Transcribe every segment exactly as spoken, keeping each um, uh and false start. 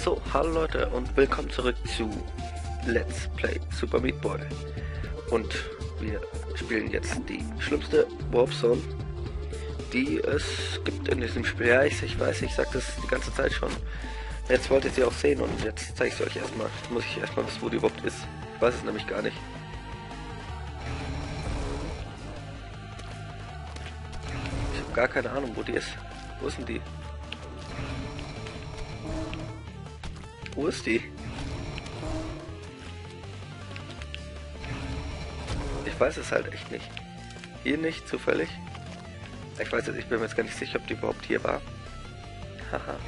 So, hallo Leute und willkommen zurück zu Let's Play Super Meat Boy. Und wir spielen jetzt die schlimmste Warp Zone, die es gibt in diesem Spiel. Ja, ich, ich weiß, ich sag das die ganze Zeit schon. Jetzt wollt ihr sie auch sehen und jetzt zeige ich es euch erstmal. Jetzt muss ich erstmal wissen, wo die überhaupt ist. Ich weiß es nämlich gar nicht. Ich habe gar keine Ahnung, wo die ist. Wo ist denn die? Wo ist die? Ich weiß es halt echt nicht. Hier nicht, zufällig. Ich weiß jetzt, ich bin mir jetzt gar nicht sicher, ob die überhaupt hier war. Haha.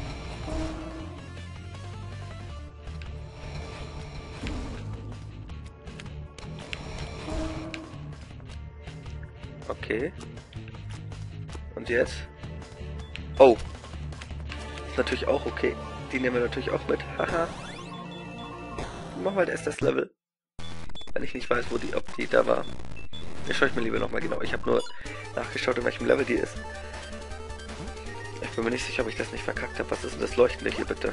Okay. Und jetzt? Oh. Ist natürlich auch okay. Die nehmen wir natürlich auch mit. Haha. Machen wir halt erst das Level. Wenn ich nicht weiß, wo die, ob die da war. Ich schaue ich mir lieber nochmal genau. Ich habe nur nachgeschaut, in welchem Level die ist. Ich bin mir nicht sicher, ob ich das nicht verkackt habe. Was ist denn das Leuchtende hier bitte?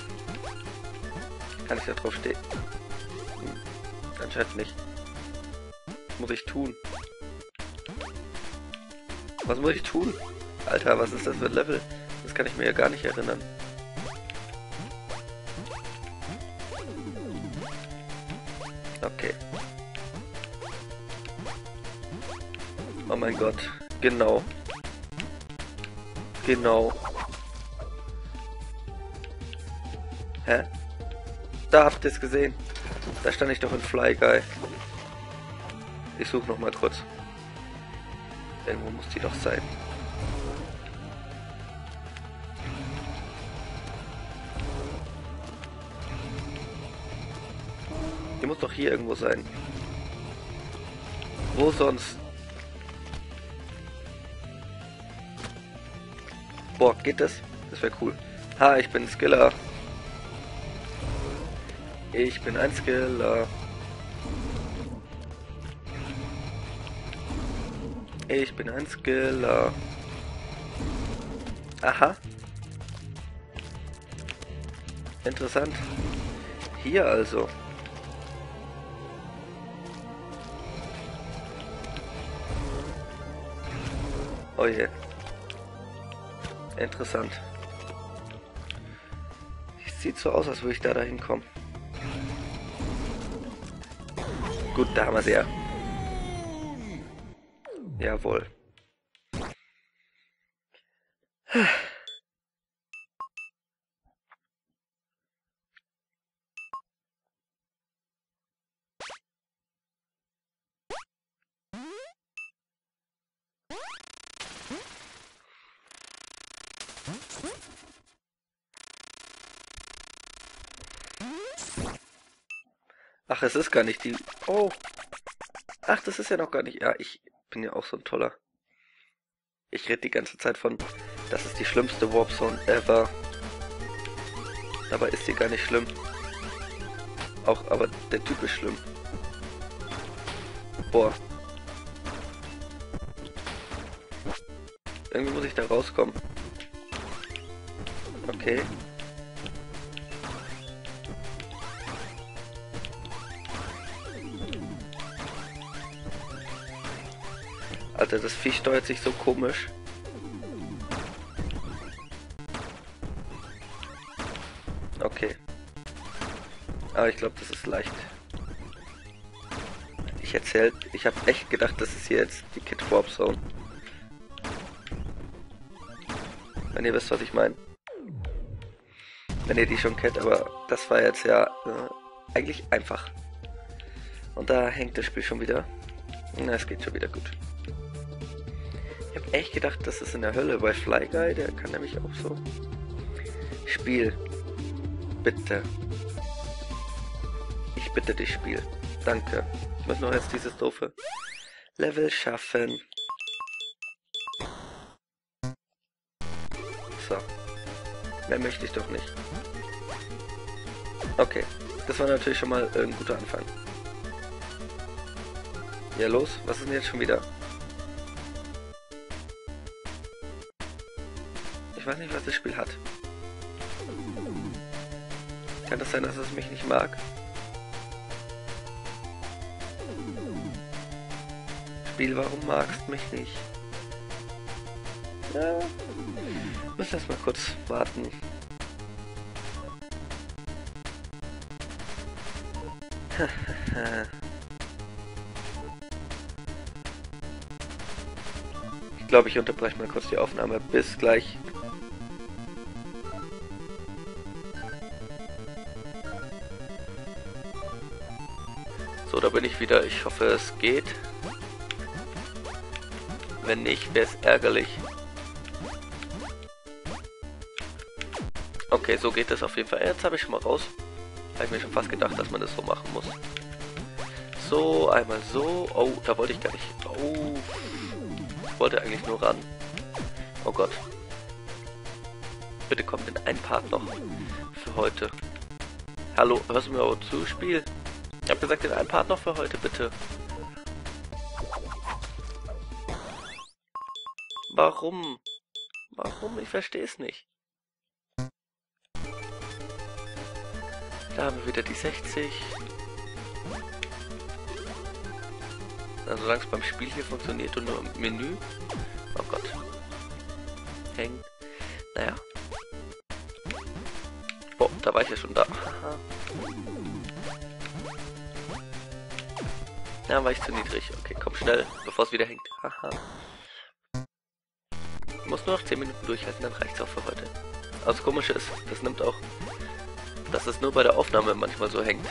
Kann ich da drauf stehen? Hm. Anscheinend nicht. Was muss ich tun? Was muss ich tun? Alter, was ist das für ein Level? Das kann ich mir ja gar nicht erinnern. Okay. Oh mein Gott. Genau. Genau. Hä? Da habt ihr es gesehen. Da stand ich doch in Fly Guy. Ich suche noch mal kurz. Irgendwo muss die doch sein. Die muss doch hier irgendwo sein. Wo sonst? Boah, geht das? Das wäre cool. Ha, ich bin Skiller. Ich bin ein Skiller. Ich bin ein Skiller. Aha. Interessant. Hier also. Oh je. Interessant. Es sieht so aus, als würde ich da dahin kommen. Gut, da haben wir sie ja. Jawohl. Ach, es ist gar nicht die... Oh. Ach, das ist ja noch gar nicht... Ja, ich bin ja auch so ein toller. Ich rede die ganze Zeit von... Das ist die schlimmste Warp Zone ever. Dabei ist sie gar nicht schlimm. Auch, aber der Typ ist schlimm. Boah. Irgendwie muss ich da rauskommen. Okay. Alter, das Vieh steuert sich so komisch. Okay. Aber ich glaube, das ist leicht. Ich erzählt, ich habe echt gedacht, das ist hier jetzt die Kid Warp Zone. Wenn ihr wisst, was ich meine. Wenn ihr die schon kennt, aber das war jetzt ja äh, eigentlich einfach. Und da hängt das Spiel schon wieder. Na, es geht schon wieder gut. Ich habe echt gedacht, das ist in der Hölle bei Fly Guy, der kann nämlich auch so. Spiel. Bitte. Ich bitte dich, Spiel. Danke. Ich muss noch jetzt dieses doofe Level schaffen. So. Mehr möchte ich doch nicht. Okay. Das war natürlich schon mal ein guter Anfang. Ja, los. Was ist denn jetzt schon wieder? Ich weiß nicht, was das Spiel hat. Kann das sein, dass es mich nicht mag? Spiel, warum magst du mich nicht? Ja. Müssen erst mal kurz warten. Ich glaube, ich unterbreche mal kurz die Aufnahme. Bis gleich. So, da bin ich wieder. Ich hoffe, es geht. Wenn nicht, wäre es ärgerlich. Okay, so geht es auf jeden Fall. Jetzt habe ich schon mal raus. Habe ich mir schon fast gedacht, dass man das so machen muss. So, einmal so. Oh, da wollte ich gar nicht. Oh, ich wollte eigentlich nur ran. Oh Gott. Bitte kommt in ein Part noch für heute. Hallo, hörst du mir auch zu, Spiel? Ich habe gesagt, in ein Part noch für heute, bitte. Warum? Warum? Ich verstehe es nicht. Da haben wir wieder die sechzig. Also solange es beim Spiel hier funktioniert und nur im Menü. Oh Gott. Hängt. Naja. Oh, da war ich ja schon da. Ja, war ich zu niedrig. Okay, komm schnell, bevor es wieder hängt. Haha. Ich muss nur noch zehn Minuten durchhalten, dann reicht's auch für heute. Aber das Komische ist, das nimmt auch, dass es nur bei der Aufnahme manchmal so hängt.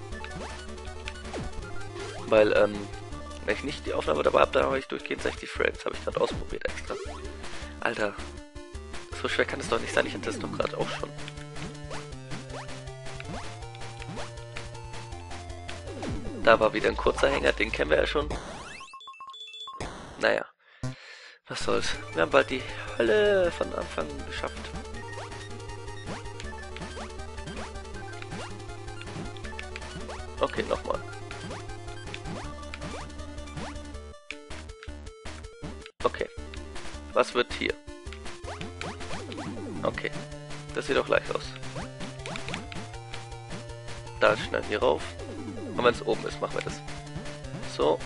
Weil, ähm, wenn ich nicht die Aufnahme dabei habe, dann habe ich durchgehend sechzig Frames. Habe ich gerade ausprobiert extra. Alter, so schwer kann es doch nicht sein. Ich hatte das doch gerade auch schon. Da war wieder ein kurzer Hänger, den kennen wir ja schon. Naja, was soll's. Wir haben bald die Hölle von Anfang geschafft. Okay, nochmal. Okay. Was wird hier? Okay. Das sieht doch leicht aus. Da schneiden wir rauf. Und wenn es oben ist, machen wir das. So.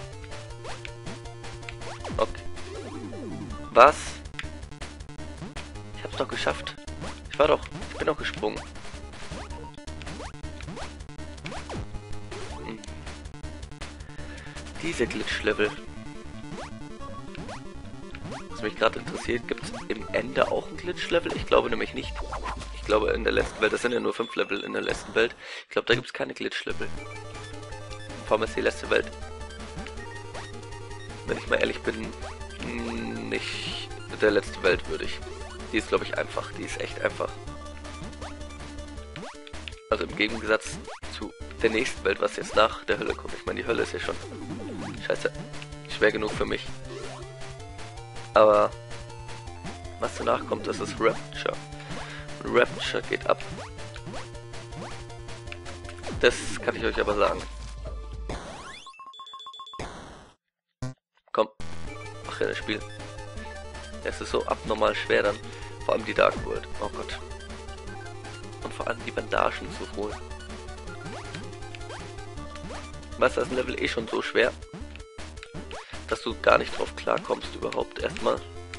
Okay. Was? Ich hab's doch geschafft. Ich war doch... Ich bin doch gesprungen. Hm. Diese Glitch-Level. Was mich gerade interessiert, gibt es im Ende auch ein Glitch-Level? Ich glaube nämlich nicht. Ich glaube in der letzten Welt, das sind ja nur fünf Level in der letzten Welt. Ich glaube, da gibt es keine Glitch-Level. Vor allem ist die letzte Welt, wenn ich mal ehrlich bin, nicht der letzte Welt würdig. Die ist, glaube ich, einfach. Die ist echt einfach. Also im Gegensatz zu der nächsten Welt, was jetzt nach der Hölle kommt. Ich meine, die Hölle ist ja schon scheiße schwer genug für mich. Aber was danach kommt, das ist Rapture. Und Rapture geht ab. Das kann ich euch aber sagen. Komm, mach ja das Spiel. Es ist so abnormal schwer dann. Vor allem die Dark World. Oh Gott. Und vor allem die Bandagen zu holen. Was ist das Level eh schon so schwer, dass du gar nicht drauf klarkommst überhaupt erstmal.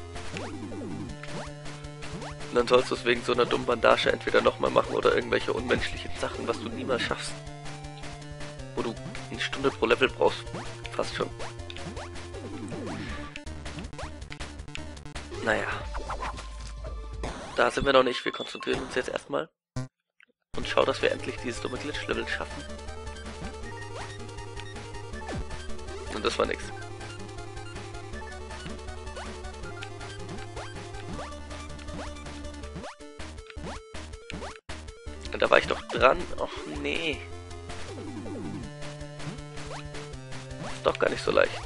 Und dann sollst du es wegen so einer dummen Bandage entweder nochmal machen oder irgendwelche unmenschlichen Sachen, was du niemals schaffst. Wo du eine Stunde pro Level brauchst. Fast schon. Naja. Da sind wir noch nicht. Wir konzentrieren uns jetzt erstmal. Und schauen, dass wir endlich dieses dumme Glitch-Level schaffen. Und das war nix. Und da war ich doch dran. Och nee. Ist doch gar nicht so leicht.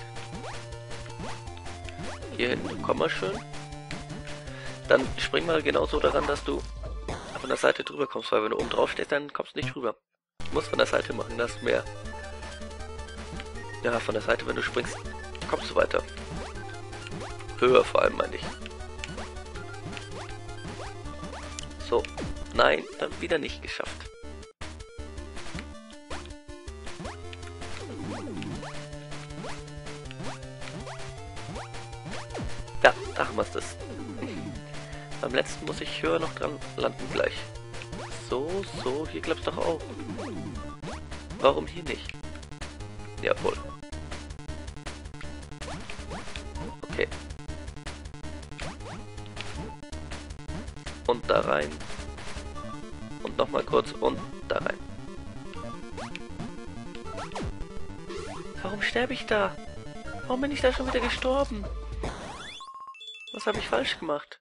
Hier hinten, komm mal schön. Dann spring mal genauso daran, dass du von der Seite drüber kommst, weil wenn du oben drauf stehst, dann kommst du nicht rüber. Du musst von der Seite machen, das ist mehr. Ja, von der Seite, wenn du springst, kommst du weiter. Höher vor allem, meine ich. So. Nein, dann wieder nicht geschafft. Da haben wir es. Beim letzten muss ich höher noch dran landen gleich. So, so, hier klappt's doch auch. Warum hier nicht? Jawohl. Okay. Und da rein. Und nochmal kurz und da rein. Warum sterbe ich da? Warum bin ich da schon wieder gestorben? Was habe ich falsch gemacht?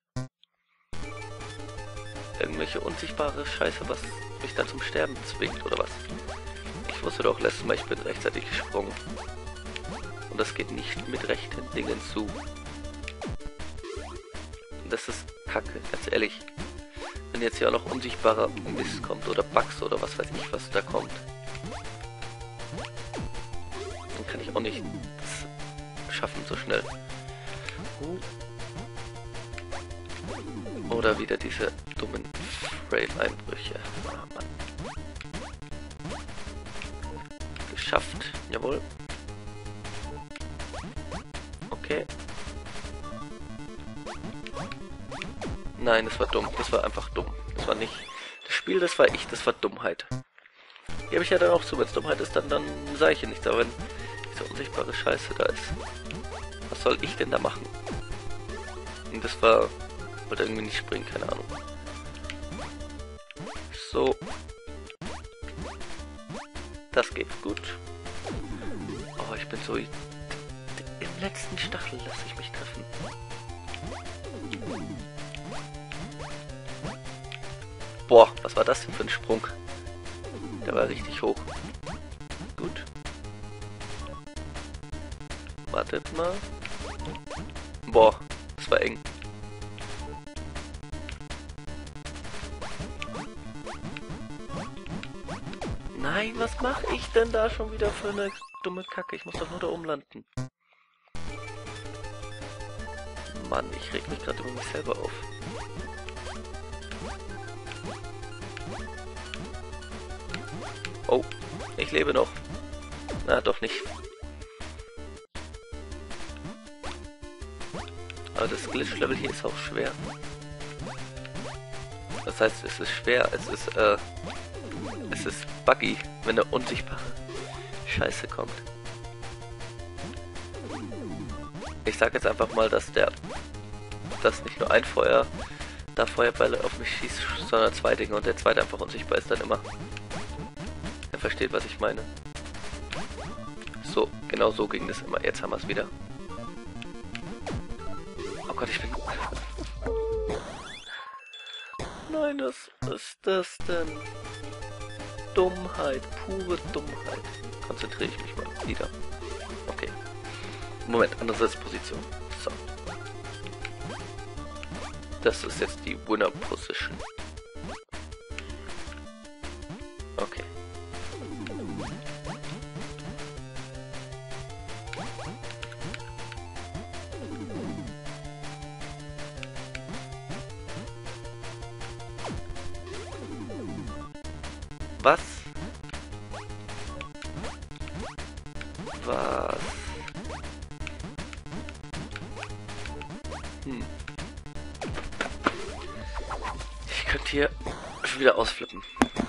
Irgendwelche unsichtbare Scheiße, was mich da zum Sterben zwingt, oder was? Ich wusste doch letztes Mal, ich bin rechtzeitig gesprungen. Und das geht nicht mit rechten Dingen zu. Und das ist Kacke, ganz ehrlich. Wenn jetzt hier auch noch unsichtbarer Mist kommt, oder Bugs, oder was weiß ich, was da kommt. Dann kann ich auch nicht das schaffen so schnell. Uh. Oder wieder diese dummen Frame-Einbrüche. Ah, Mann. Geschafft. Jawohl. Okay. Nein, das war dumm. Das war einfach dumm. Das war nicht das Spiel, das war ich. Das war Dummheit. Gebe ich ja dann auch zu. Wenn es Dummheit ist, dann, dann sage ich ja nichts. Aber wenn diese unsichtbare Scheiße da ist, was soll ich denn da machen? Und das war... wollte irgendwie nicht springen, keine Ahnung. So. Das geht gut. Oh, ich bin so... Im letzten Stachel lasse ich mich treffen. Boah, was war das denn für ein Sprung? Der war richtig hoch. Gut. Wartet mal. Boah, das war eng. Nein, was mache ich denn da schon wieder für eine dumme Kacke? Ich muss doch nur da oben landen. Mann, ich reg mich gerade über mich selber auf. Oh, ich lebe noch. Na, doch nicht. Aber das Glitch-Level hier ist auch schwer. Das heißt, es ist schwer, es ist, äh... es ist buggy, wenn eine unsichtbare Scheiße kommt. Ich sag jetzt einfach mal, dass der... dass nicht nur ein Feuer... da Feuerbälle auf mich schießt, sondern zwei Dinge und der zweite einfach unsichtbar ist dann immer. Er versteht, was ich meine. So, genau so ging das immer. Jetzt haben wir es wieder. Oh Gott, ich bin... Nein, was ist das denn? Dummheit, pure Dummheit. Konzentriere ich mich mal wieder. Okay. Moment, andere Sitzposition. So. Das ist jetzt die Winner Position. Okay. Was? Was? Hm. Ich könnte hier schon wieder ausflippen.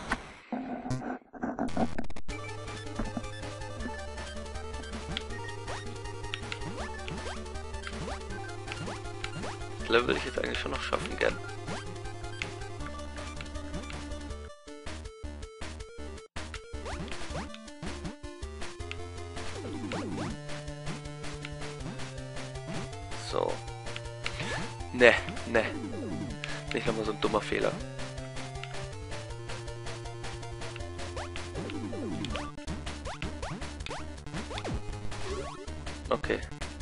Das Level will ich jetzt eigentlich schon noch schaffen, gern. So. Ne, ne. Nicht nochmal so ein dummer Fehler. Okay.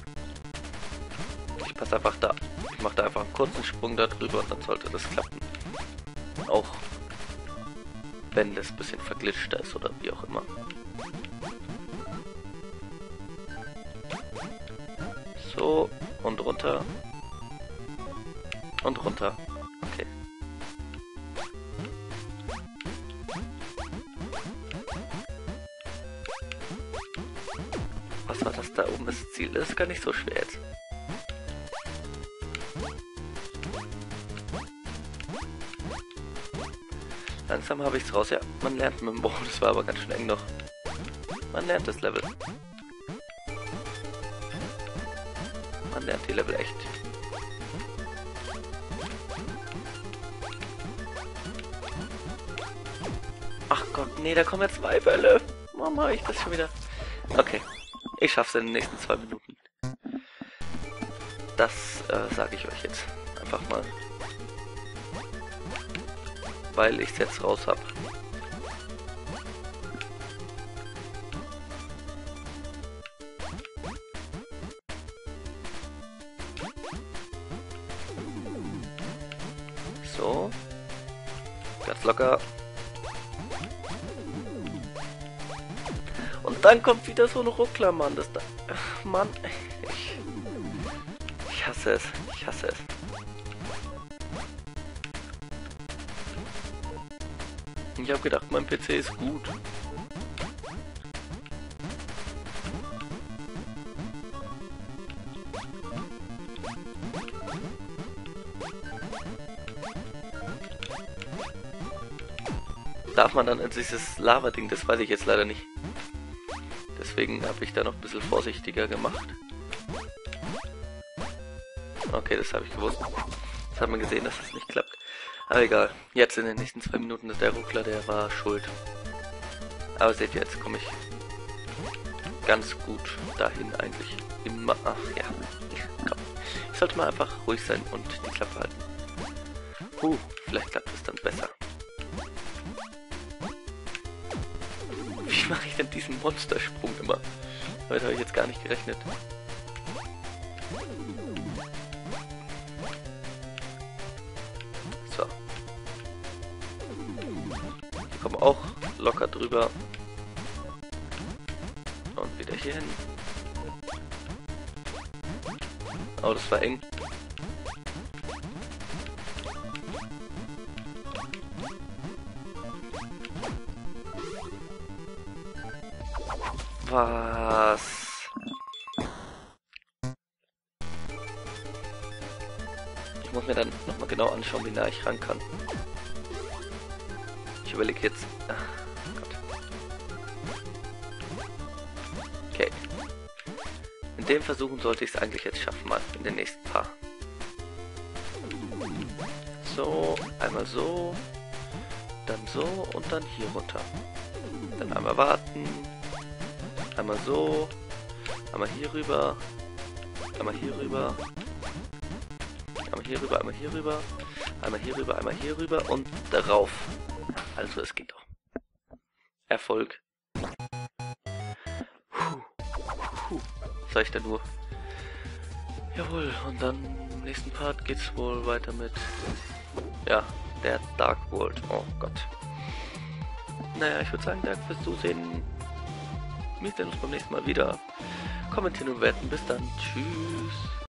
Ich passe einfach da. Ich mache da einfach einen kurzen Sprung da drüber und dann sollte das klappen. Auch wenn das ein bisschen verglitschter ist oder wie auch immer. So, und runter. Und runter. Okay. Was war das da oben? Das Ziel ist gar nicht so schwer jetzt. Langsam habe ich es raus. Ja, man lernt mit dem Boah, das war aber ganz schön eng noch. Man lernt das Level. Man lernt die Level echt. Ach Gott, nee, da kommen jetzt zwei Bälle. Warum mache ich das schon wieder? Okay, ich schaff's in den nächsten zwei Minuten. Das äh, sage ich euch jetzt einfach mal. Weil ich es jetzt raus habe. So. Ganz locker. Und dann kommt wieder so ein Ruckler, Mann. Das da. Ach, Mann. Ich, ich hasse es. Ich hasse es. Ich habe gedacht, mein P C ist gut. Darf man dann in dieses Lava-Ding? Das weiß ich jetzt leider nicht. Deswegen habe ich da noch ein bisschen vorsichtiger gemacht. Okay, das habe ich gewusst. Das hat man gesehen, dass das nicht klappt. Aber egal. Jetzt in den nächsten zwei Minuten ist der Ruckler, der war schuld. Aber seht ihr, jetzt komme ich ganz gut dahin eigentlich. Immer. Ach ja. Komm. Ich sollte mal einfach ruhig sein und die Klappe halten. Huh, vielleicht klappt es dann besser. Wie mache ich denn diesen Monstersprung immer? Damit habe ich jetzt gar nicht gerechnet. So. Wir kommen auch locker drüber. Und wieder hier hin. Oh, das war eng. Was? Ich muss mir dann nochmal genau anschauen, wie nah ich ran kann. Ich überlege jetzt. Ach Gott. Okay. In dem Versuchen sollte ich es eigentlich jetzt schaffen, mal in den nächsten paar. So, einmal so, dann so und dann hier runter. Dann einmal warten. Einmal so, einmal hier rüber, einmal hier rüber, einmal hier rüber, einmal hier rüber, einmal hier rüber, einmal hier rüber und darauf. Also es geht doch. Erfolg. Puh. Puh. Was sag ich denn nur? Jawohl, und dann im nächsten Part geht's wohl weiter mit, ja, der Dark World. Oh Gott. Naja, ich würde sagen, danke fürs Zusehen. Wir sehen uns beim nächsten Mal wieder. Kommentieren und bewerten. Bis dann. Tschüss.